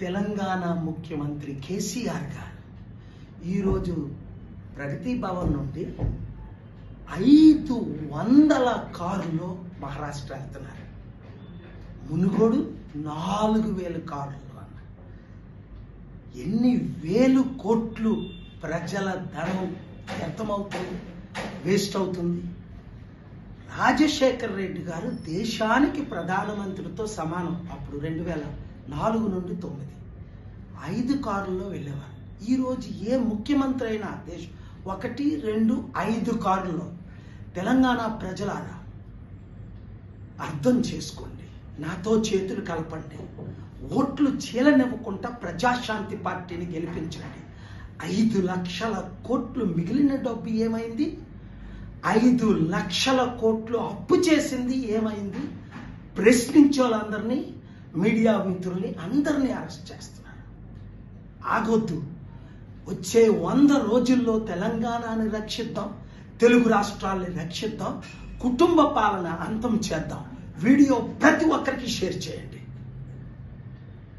తెలంగాణ ముఖ్యమంత్రి KCR గారు ఈరోజు ప్రగతి భవన్ నుండి 500 కార్లు మహారాష్ట్ర వెళ్తున్నారు. మునుగోడు 4000 కార్లు అన్న. ఎన్ని వేలు కోట్లు ప్రజల ధనం వ్యర్థమవుతుంది, వేస్ట్ అవుతుంది. రాజశేఖర్ రెడ్డి గారు దేశానికి ప్రధానమంత్రితో సమానం. అప్పుడు 2004 నుండి 9 5 కారుల్లో వెళ్ళేవారు. ఈరోజు ఏ ముఖ్యమంత్రి అయినా దేశం 1, 2, 5 కారుల్లో. తెలంగాణ ప్రజలారా అర్థం చేసుకోండి, నాతో చేతులు కలపండి, ఓట్లు చీలనివ్వకుండా ప్రజాశాంతి పార్టీని గెలిపించండి. 5 లక్షల కోట్లు మిగిలిన డబ్బు ఏమైంది? 5 లక్షల కోట్లు అప్పు చేసింది ఏమైంది? ప్రశ్నించే వాళ్ళందరినీ, మీడియా మిత్రుల్ని అందరినీ అరెస్ట్ చేస్తున్నారు. ఆగొద్దు. వచ్చే 100 రోజుల్లో తెలంగాణని రక్షిద్దాం, తెలుగు రాష్ట్రాల్ని రక్షిద్దాం, కుటుంబ పాలన అంతం చేద్దాం. వీడియో ప్రతి ఒక్కరికి షేర్ చేయండి.